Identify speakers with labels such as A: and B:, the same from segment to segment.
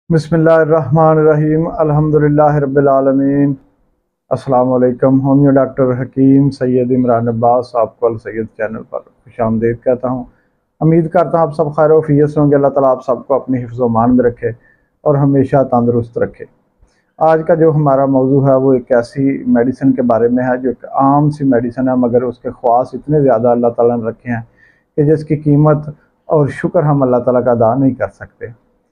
A: बिस्मिल्लाहिर्रहमानिर्रहीम अल्हम्दुलिल्लाहि रब्बिल आलमीन। अस्सलाम वालेकुम। होमियो डॉक्टर हकीम सैयद इमरान अब्बास आपको अल सैयद चैनल पर खुशामदीद कहता हूँ। उम्मीद करता हूँ आप सब खैर वफियत से होंगे। अल्लाह ताला आप सबको अपनी हिफ्ज़ व मान में रखे और हमेशा तंदुरुस्त रखे। आज का जो हमारा मौजू है वो एक ऐसी मेडिसिन के बारे में है जो एक आम सी मेडिसिन है, मगर उसके ख़वास इतने ज़्यादा अल्लाह ताला ने रखे हैं कि जिसकी कीमत और शुक्र हम अल्लाह ताला का अदा नहीं कर सकते।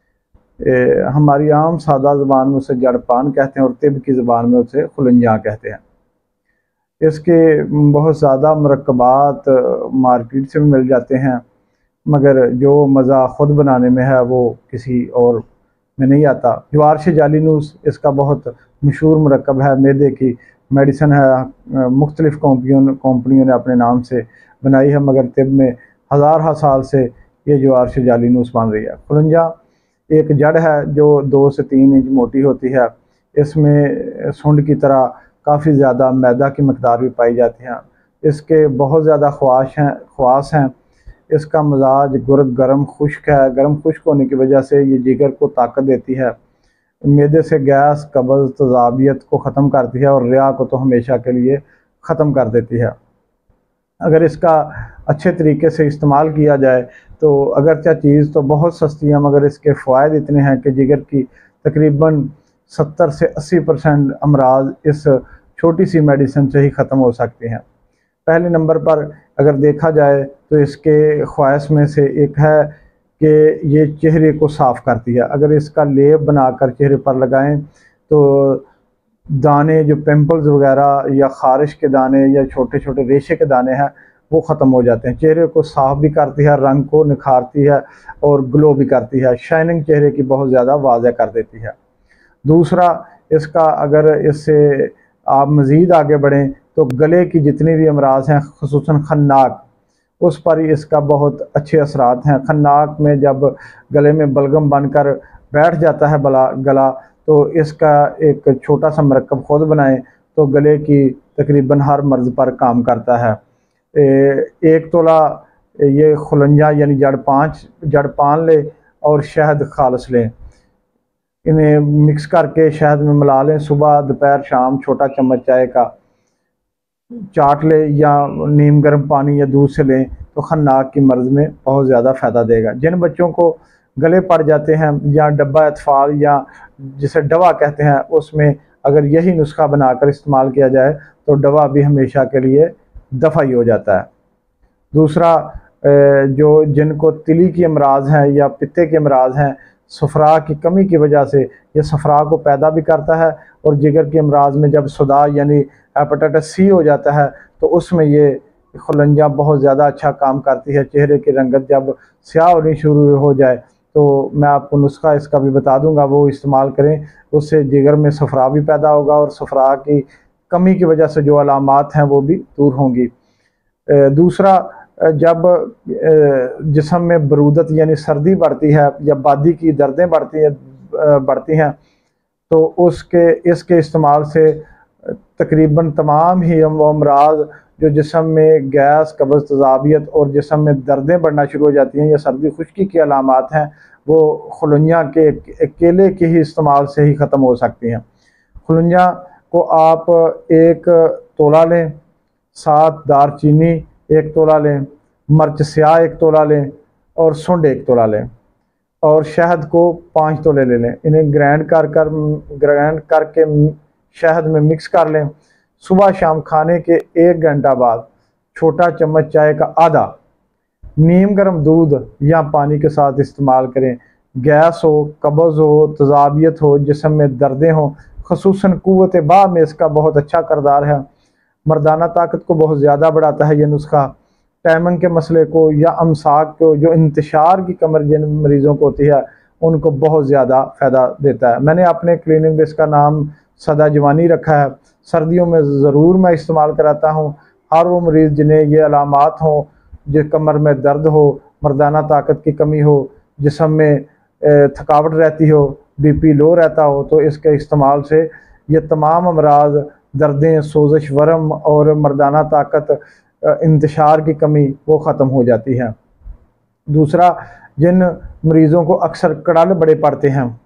A: हमारी आम सादा ज़बान में उसे जड़पान कहते हैं और तिब की ज़बान में उसे खुलंजा कहते हैं। इसके बहुत ज़्यादा मरकबात मार्केट से भी मिल जाते हैं, मगर जो मज़ा ख़ुद बनाने में है वो किसी और में नहीं आता। जवारश जालिनूस इसका बहुत मशहूर मरकब है, मैदे की मेडिसिन है। मुख्तलिफ़ कंपनियों ने अपने नाम से बनाई है, मगर तिब में हज़ार साल से ये जवारश जालिनूस बन रही है। खुलंजा एक जड़ है जो 2 से 3 इंच मोटी होती है। इसमें सुंड की तरह काफ़ी ज़्यादा मैदा की मकदार भी पाई जाती है। इसके बहुत ज़्यादा ख़वास हैं। इसका मिजाज गर्म खुश्क है। गर्म खुश्क होने की वजह से ये जिगर को ताकत देती है, मैदे से गैस, कब्ज़, तेज़ाबियत को ख़त्म करती है और रिया को तो हमेशा के लिए ख़त्म कर देती है। अगर इसका अच्छे तरीके से इस्तेमाल किया जाए तो अगरचे चीज़ तो बहुत सस्ती है, मगर इसके फ़ायदे इतने हैं कि जिगर की तकरीबन 70 से 80% अमराज इस छोटी सी मेडिसिन से ही ख़त्म हो सकते हैं। पहले नंबर पर अगर देखा जाए तो इसके ख़वास में से एक है कि ये चेहरे को साफ़ करती है। अगर इसका लेप बनाकर चेहरे पर लगाएं तो दाने जो पिंपल्स वगैरह या ख़ारिश के दाने या छोटे छोटे रेशे के दाने हैं वो ख़त्म हो जाते हैं। चेहरे को साफ़ भी करती है, रंग को निखारती है और ग्लो भी करती है। शाइनिंग चेहरे की बहुत ज़्यादा वाज़ह कर देती है। दूसरा, इसका अगर इससे आप मज़ीद आगे बढ़ें तो गले की जितनी भी अमराज हैं, ख़ुसूसन खन्नाक, उस पर ही इसका बहुत अच्छे असरात हैं। खन्नाक में जब गले में बलगम बनकर बैठ जाता है गला, तो इसका एक छोटा सा मरकब ख़ुद बनाएं तो गले की तकरीबन हर मर्ज़ पर काम करता है। 1 तोला ये खुलंजा यानी जड़ पान ले और शहद खालिस लें। इन्हें मिक्स करके शहद में मिला लें। सुबह, दोपहर, शाम छोटा चम्मच चाय का चाट ले या नीम गर्म पानी या दूध से लें तो खन्नाक की मर्ज़ में बहुत ज़्यादा फ़ायदा देगा। जिन बच्चों को गले पड़ जाते हैं या डब्बा अतफ़ाल या जिसे दवा कहते हैं, उसमें अगर यही नुस्खा बनाकर इस्तेमाल किया जाए तो दवा भी हमेशा के लिए दफ़ा ही हो जाता है। दूसरा, जो जिनको तिली की अमराज हैं या पित्ते के अमराज हैं, सफ़रा की कमी की वजह से ये सफ़रा को पैदा भी करता है और जिगर के अमराज में जब सदा यानी हेपेटाइटिस सी हो जाता है तो उसमें ये खुलंजा बहुत ज़्यादा अच्छा काम करती है। चेहरे की रंगत जब स्याह होनी शुरू हो जाए तो मैं आपको नुस्खा इसका भी बता दूंगा, वो इस्तेमाल करें। उससे जिगर में सफ़रा भी पैदा होगा और सफ़रा की कमी की वजह से जो अलामात हैं वो भी दूर होंगी। दूसरा, जब जिस्म में बरूदत यानी सर्दी बढ़ती है या बादी की दर्दें बढ़ती हैं तो इसके इस्तेमाल से तकरीबन तमाम ही वो अमराज जो जिस्म में गैस, कब्ज़, तेज़ाबियत और जिस्म में दर्दें बढ़ना शुरू हो जाती हैं या सर्दी खुश्की की अलामात हैं, वो खुलंजा के केले के ही इस्तेमाल से ही ख़त्म हो सकती हैं। खुलंजा को आप 1 तोला लें, 7 दारचीनी 1 तोला लें, मिर्च स्याह 1 तोला लें और सुंड 1 तोला लें और शहद को 5 तोले ले लें। इन्हें ग्राइंड करके शहद में मिक्स कर लें। सुबह शाम खाने के 1 घंटा बाद छोटा चम्मच चाय का आधा नीम गर्म दूध या पानी के साथ इस्तेमाल करें। गैस हो, कब्ज़ हो, तेज़ाबियत हो, जिस्म में दर्दें हों, ख़ुसूसन क़ुव्वत बा में इसका बहुत अच्छा करदार है। मर्दाना ताकत को बहुत ज़्यादा बढ़ाता है ये नुस्खा। टाइमिंग के मसले को या अमसाक को, जो इंतशार की कमर जिन मरीज़ों को होती है, उनको बहुत ज़्यादा फ़ायदा देता है। मैंने अपने क्लिनिक में इसका नाम सदा जवानी रखा है। सर्दियों में ज़रूर मैं इस्तेमाल कराता हूँ। हर वो मरीज़ जिन्हें ये अलामात हों, जो कमर में दर्द हो, मर्दाना ताकत की कमी हो, जिस्म में थकावट रहती हो, बीपी लो रहता हो, तो इसके इस्तेमाल से ये तमाम अमराज, दर्दें, सोज़श, वरम और मर्दाना ताकत, इंतशार की कमी वो ख़त्म हो जाती है। दूसरा, जिन मरीज़ों को अक्सर कड़ल बड़े पड़ते हैं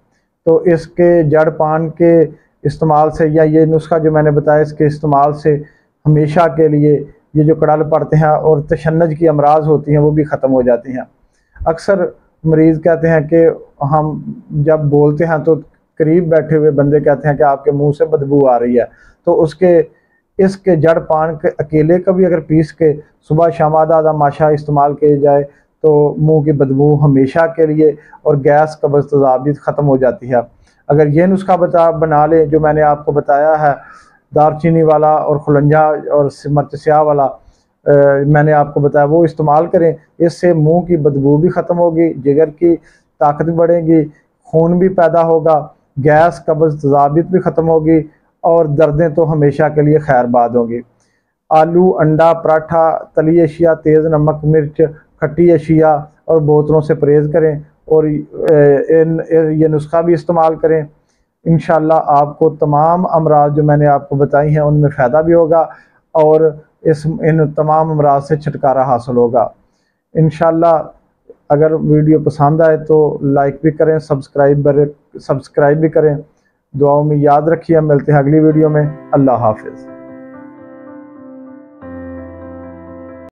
A: तो इसके जड़ पान के इस्तेमाल से या ये नुस्खा जो मैंने बताया इसके इस्तेमाल से हमेशा के लिए ये जो कड़ल पड़ते हैं और तशन्नुज की अमराज होती हैं वो भी ख़त्म हो जाती हैं। अक्सर मरीज़ कहते हैं कि हम जब बोलते हैं तो करीब बैठे हुए बंदे कहते हैं कि आपके मुंह से बदबू आ रही है, तो इसके जड़ पान के अकेले का भी अगर पीस के सुबह शाम आधा आधा माशा इस्तेमाल किया जाए तो मुंह की बदबू हमेशा के लिए और गैस कब्ज़ तेज़ाब ख़त्म हो जाती है। अगर ये नुस्खा बना लें जो मैंने आपको बताया है, दारचीनी वाला और खुलंजा और मिर्च स्याह वाला मैंने आपको बताया, वो इस्तेमाल करें। इससे मुंह की बदबू भी ख़त्म होगी, जिगर की ताकत भी बढ़ेगी, खून भी पैदा होगा, गैस कब्ज़ तेज़ाब भी ख़त्म होगी और दर्दें तो हमेशा के लिए खैरबाद होंगी। आलू, अंडा, पराठा, तली अशिया, तेज़ नमक, मिर्च, खट्टी अशिया और बोतलों से परहेज़ करें और ये नुस्खा भी इस्तेमाल करें। इंशाअल्लाह आपको तमाम अमराज जो मैंने आपको बताई हैं उनमें फ़ायदा भी होगा और इन तमाम अमराज से छुटकारा हासिल होगा इंशाअल्लाह। अगर वीडियो पसंद आए तो लाइक भी करें, सब्सक्राइब भी करें। दुआओं में याद रखिए, मिलते हैं अगली वीडियो में। अल्लाह हाफिज़।